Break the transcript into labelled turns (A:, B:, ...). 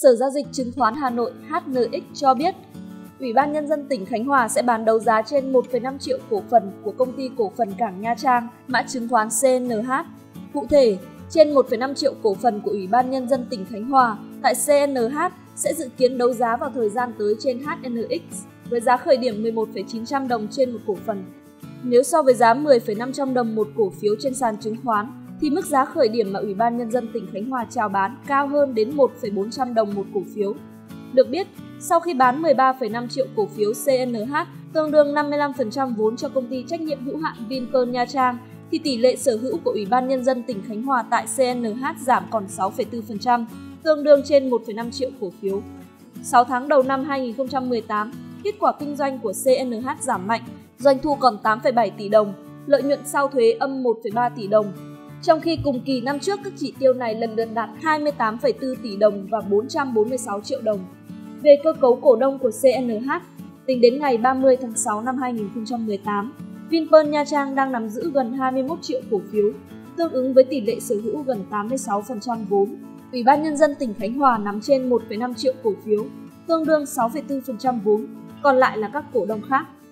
A: Sở Giao dịch Chứng khoán Hà Nội HNX cho biết, Ủy ban Nhân dân tỉnh Khánh Hòa sẽ bán đấu giá trên 1,5 triệu cổ phần của Công ty Cổ phần Cảng Nha Trang, mã chứng khoán CNH. Cụ thể, trên 1,5 triệu cổ phần của Ủy ban Nhân dân tỉnh Khánh Hòa tại CNH sẽ dự kiến đấu giá vào thời gian tới trên HNX với giá khởi điểm 11,900 đồng trên một cổ phần. Nếu so với giá 10,500 đồng một cổ phiếu trên sàn chứng khoán, thì mức giá khởi điểm mà Ủy ban Nhân dân tỉnh Khánh Hòa chào bán cao hơn đến 1,400 đồng một cổ phiếu. Được biết, sau khi bán 13,5 triệu cổ phiếu CNH, tương đương 55% vốn cho công ty trách nhiệm hữu hạn Vinpearl Nha Trang, thì tỷ lệ sở hữu của Ủy ban Nhân dân tỉnh Khánh Hòa tại CNH giảm còn 6,4%, tương đương trên 1,5 triệu cổ phiếu. 6 tháng đầu năm 2018, kết quả kinh doanh của CNH giảm mạnh, doanh thu còn 8,7 tỷ đồng, lợi nhuận sau thuế âm 1,3 tỷ đồng. Trong khi cùng kỳ năm trước các chỉ tiêu này lần lượt đạt 28,4 tỷ đồng và 446 triệu đồng. Về cơ cấu cổ đông của CNH, tính đến ngày 30 tháng 6 năm 2018, Vinpearl Nha Trang đang nắm giữ gần 21 triệu cổ phiếu, tương ứng với tỷ lệ sở hữu gần 86% vốn. Ủy ban Nhân dân tỉnh Khánh Hòa nắm trên 1,5 triệu cổ phiếu, tương đương 6,4% vốn, còn lại là các cổ đông khác.